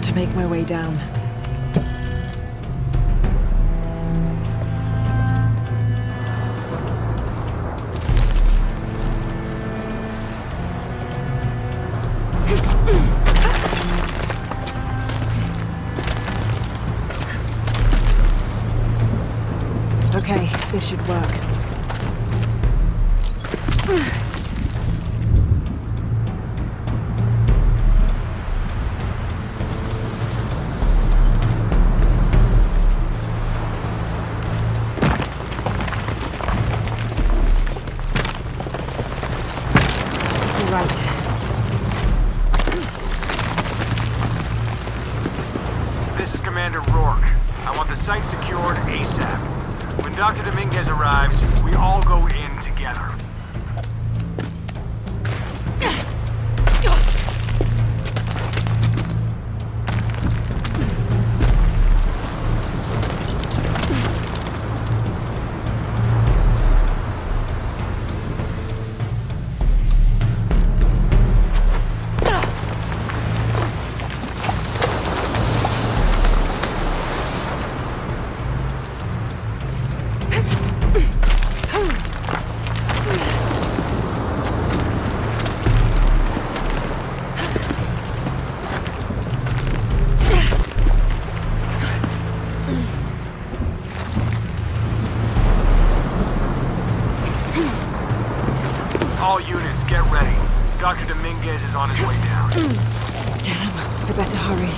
to make my way down. Okay, this should work. This is Commander Rourke. I want the site secured ASAP. When Dr. Dominguez arrives, we all go in together. All units, get ready. Dr. Dominguez is on his way down. Damn, I better hurry.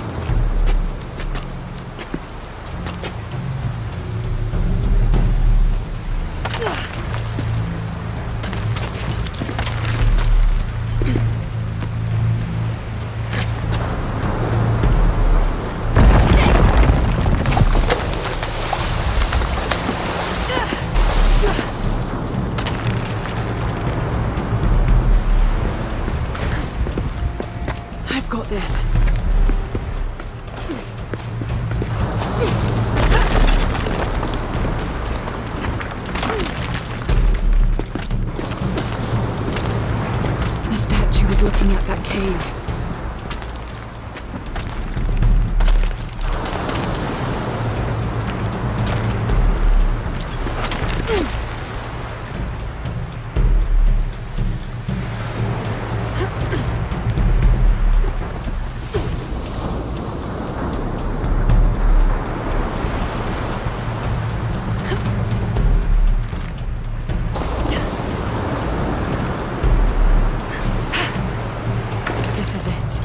I've got this. The statue was looking at that cave. This is it.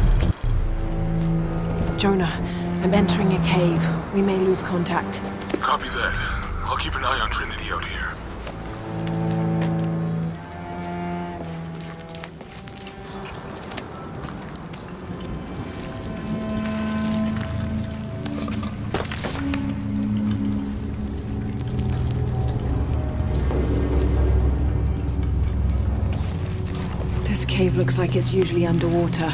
Jonah, I'm entering a cave. We may lose contact. Copy that. I'll keep an eye on Trinity out here. This cave looks like it's usually underwater.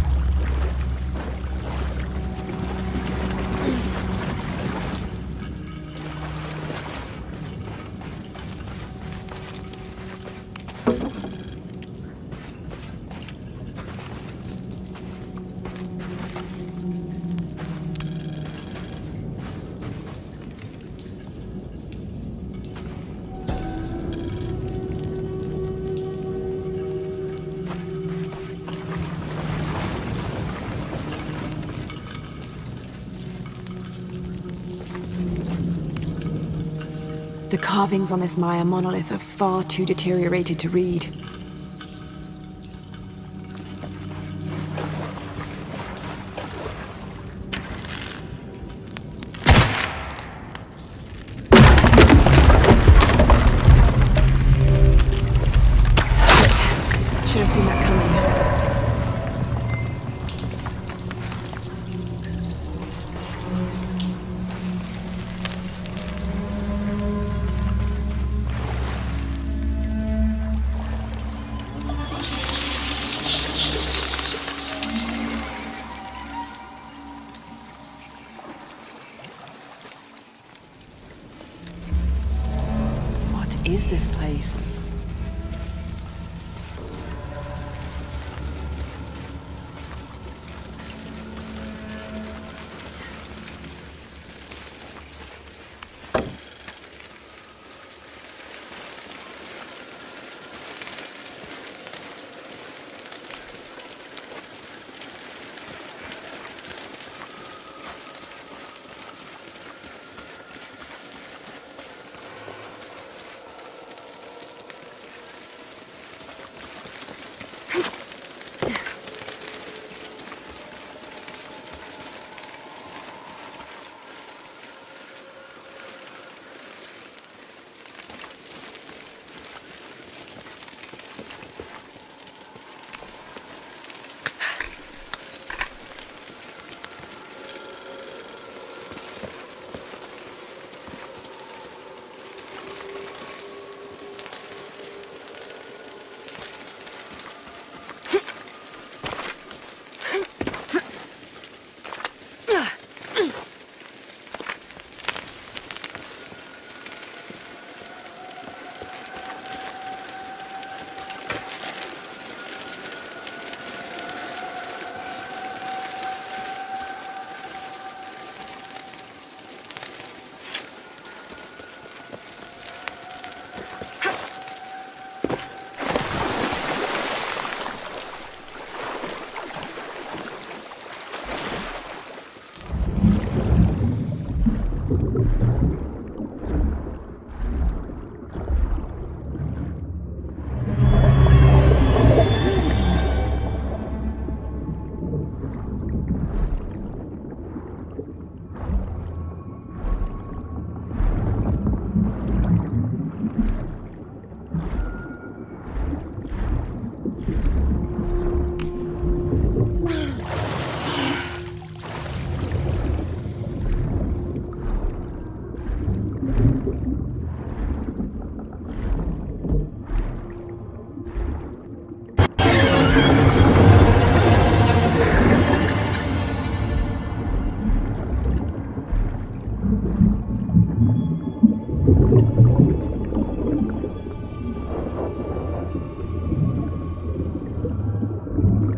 The carvings on this Maya monolith are far too deteriorated to read. Shit. Should have seen that coming. Is this place?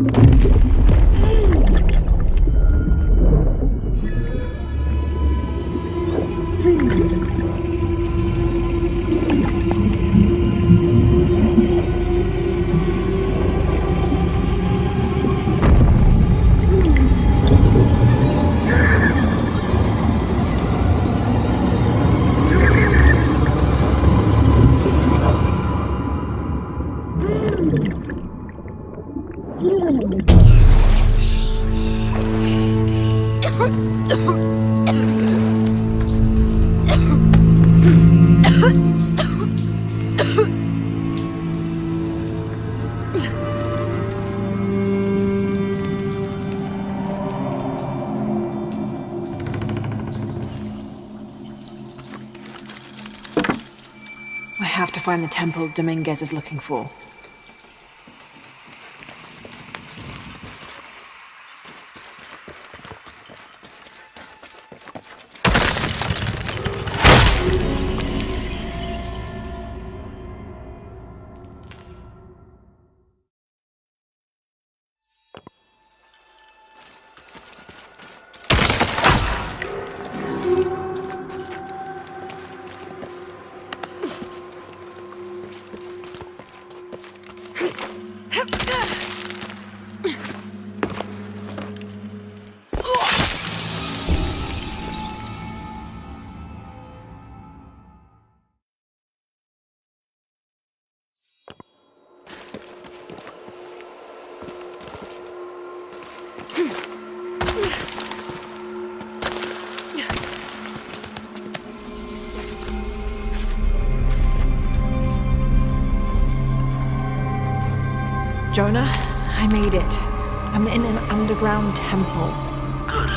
I have to find the temple Dominguez is looking for. Jonah, I made it. I'm in an underground temple. Good.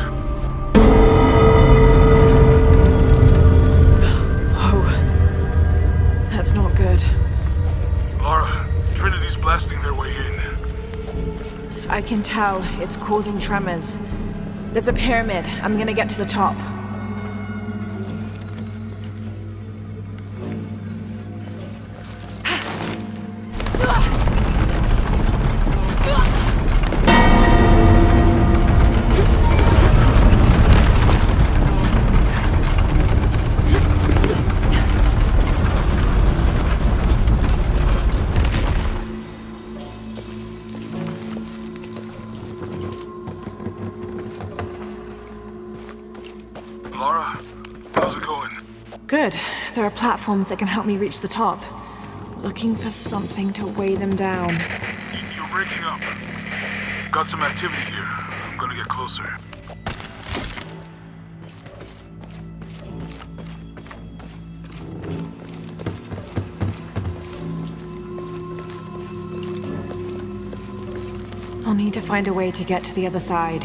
Whoa. That's not good. Lara, Trinity's blasting their way in. I can tell. It's causing tremors. There's a pyramid. I'm gonna get to the top. Lara, how's it going? Good. There are platforms that can help me reach the top. Looking for something to weigh them down. You're breaking up. Got some activity here. I'm gonna get closer. I'll need to find a way to get to the other side.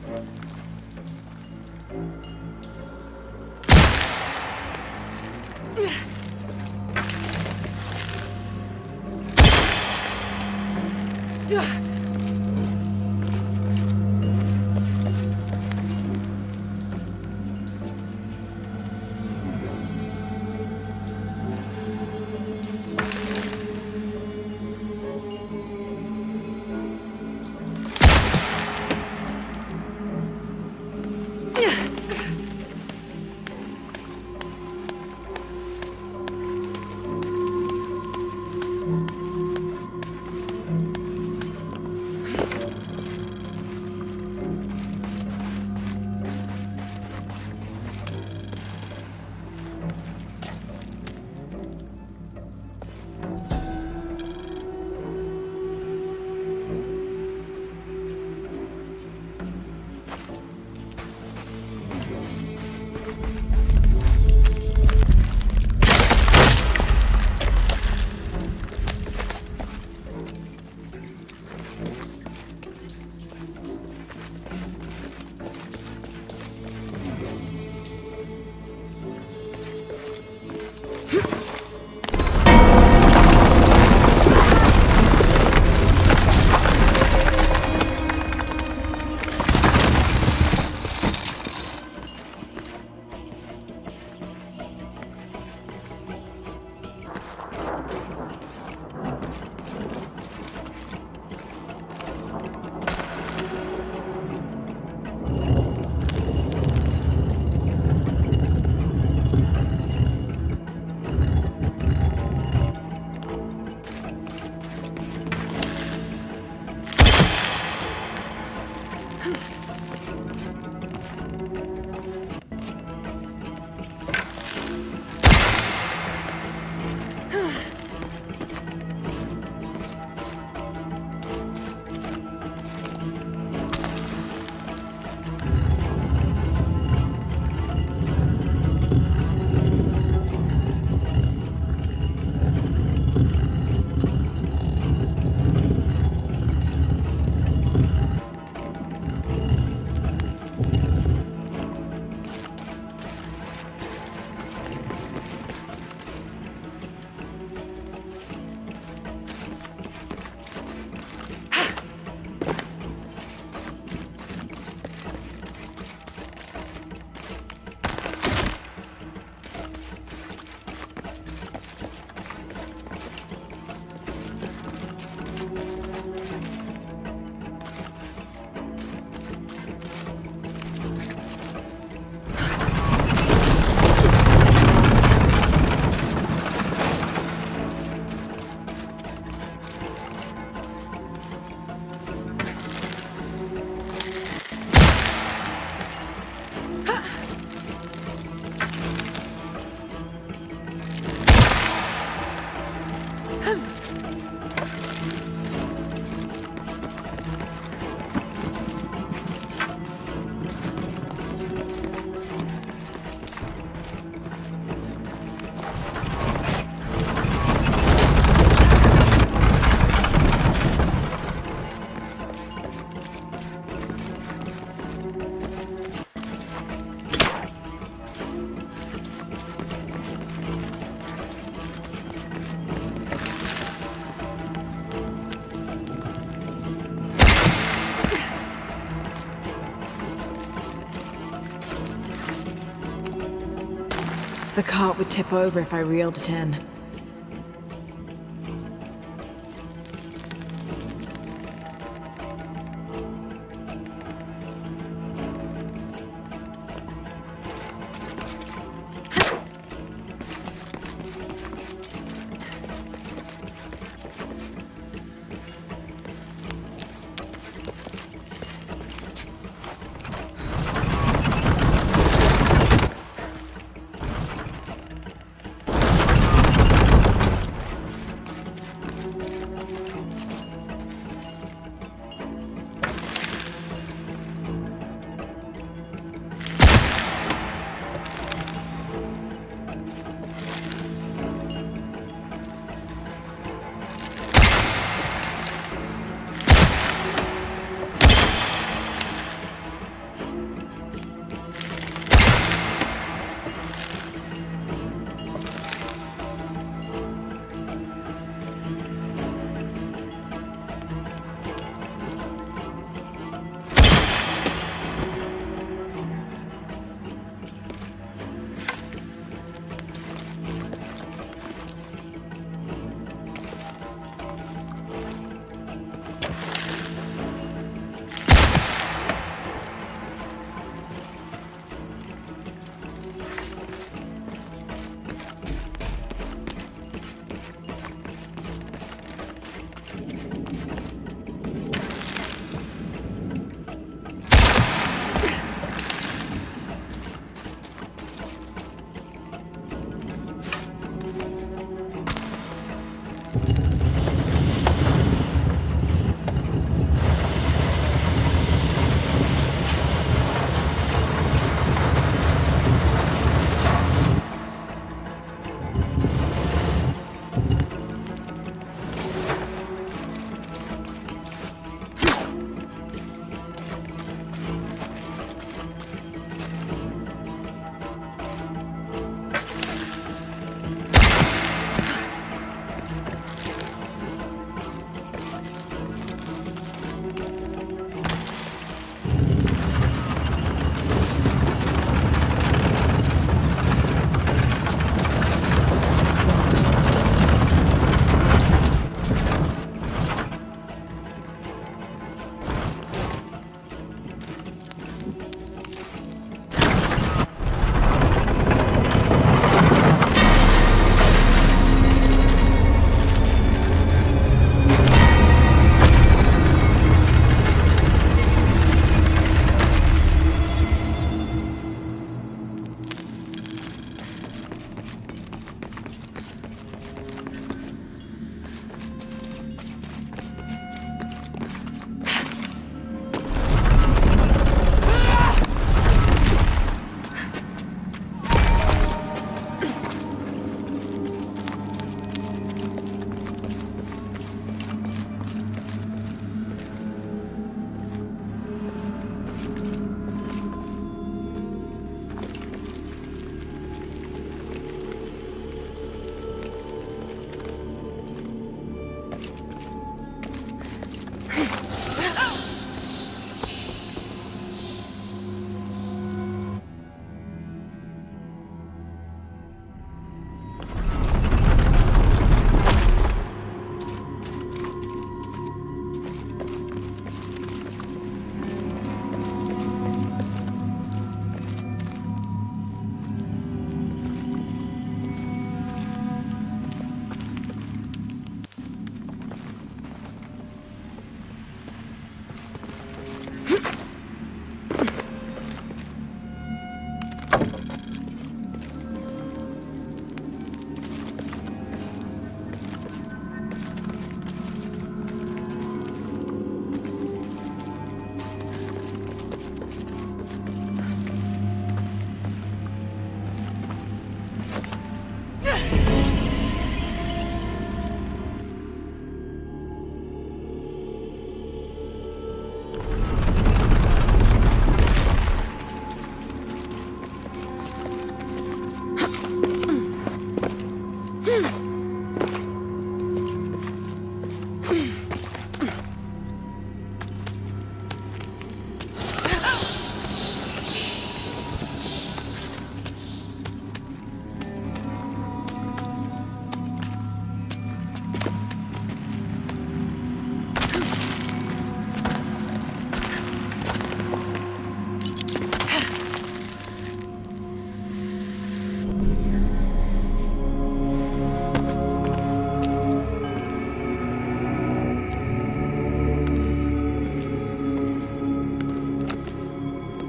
The cart would tip over if I reeled it in.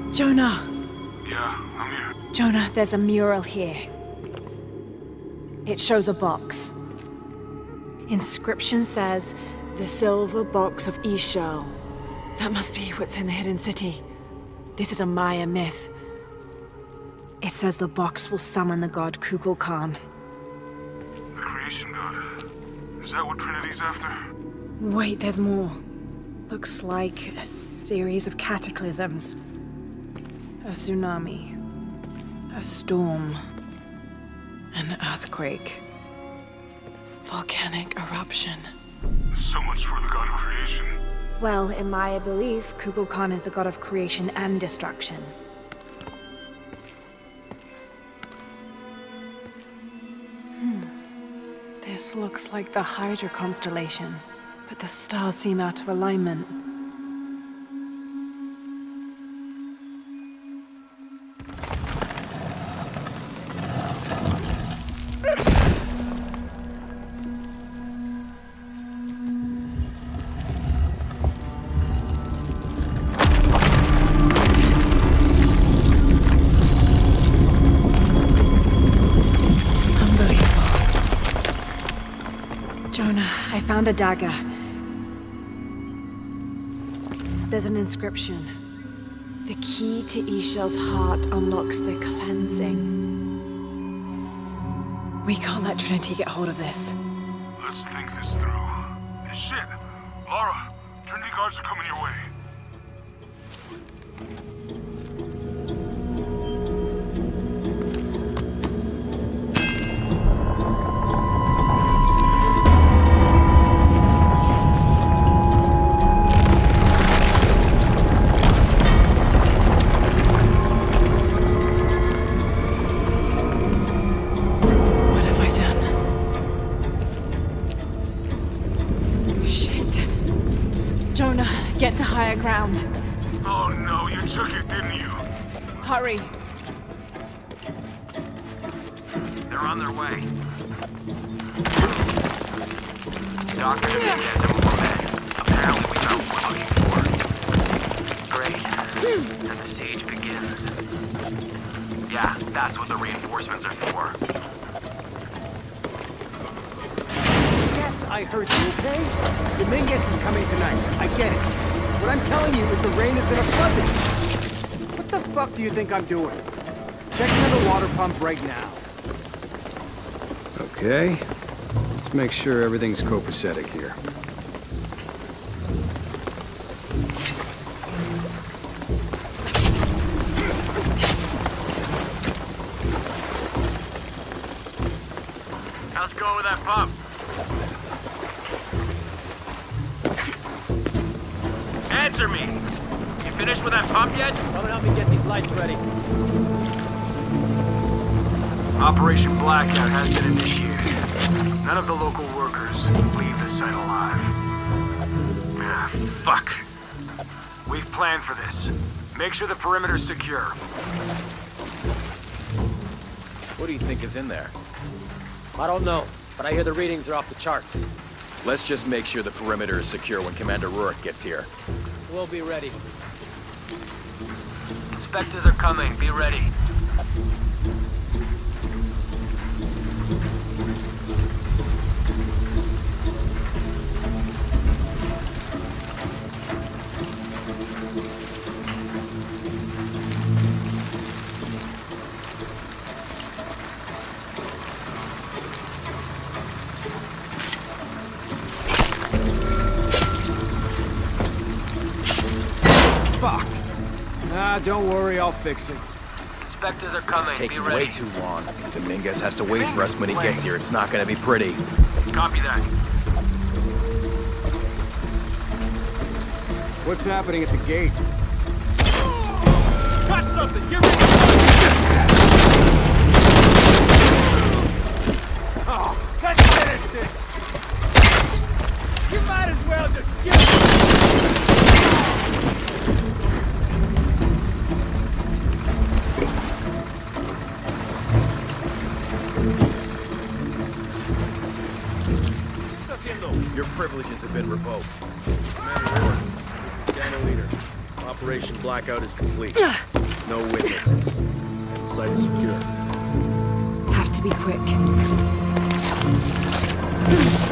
Jonah! Yeah, I'm here. Jonah, there's a mural here. It shows a box. Inscription says, "The Silver Box of Ix Chel." That must be what's in the Hidden City. This is a Maya myth. It says the box will summon the god Kukulkan. The creation god. Is that what Trinity's after? Wait, there's more. Looks like a series of cataclysms. A tsunami. A storm. An earthquake. Volcanic eruption. So much for the god of creation. Well, in Maya belief, Kukulkan is the god of creation and destruction. This looks like the Hydra constellation, but the stars seem out of alignment. I found a dagger. There's an inscription. The key to Ix Chel's heart unlocks the cleansing. We can't let Trinity get hold of this. Let's think this through. Hey, shit! Lara, Trinity guards are coming your way. Get to higher ground. Oh no, you took it, didn't you? Hurry. They're on their way. Dr. Dominguez and Mohamed. Apparently we found what we're looking for. Great. Then the siege begins. Yeah, that's what the reinforcements are for. Yes, I heard you, okay? Dominguez is coming tonight. I get it. What I'm telling you is the rain is gonna flood it. What the fuck do you think I'm doing? Checking on the water pump right now. Okay. Let's make sure everything's copacetic here. How's it going with that pump? Answer me! You finished with that pump yet? Come and help me get these lights ready. Operation Blackout has been initiated. None of the local workers leave the site alive. Ah, fuck. We've planned for this. Make sure the perimeter's secure. What do you think is in there? I don't know, but I hear the readings are off the charts. Let's just make sure the perimeter is secure when Commander Rourke gets here. We'll be ready. Inspectors are coming. Be ready. Fuck! Ah, don't worry, I'll fix it. Inspectors are This coming. is taking Be ready. way too long. If Dominguez has to wait for us when he gets here, it's not gonna be pretty. Copy that. What's happening at the gate? Got something! Give me... Oh, let's finish this! You might as well just give it. Your privileges have been revoked. Commander Rourke, this is Daniel Leader. Operation Blackout is complete. No witnesses. The site is secure. Have to be quick.